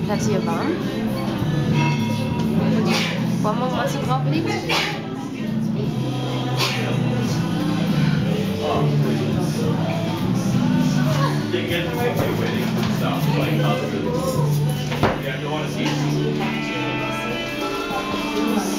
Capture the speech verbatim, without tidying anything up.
Seid ihr warm? Wollen wir mal, was hier drauf liegt? Yeah, you want to see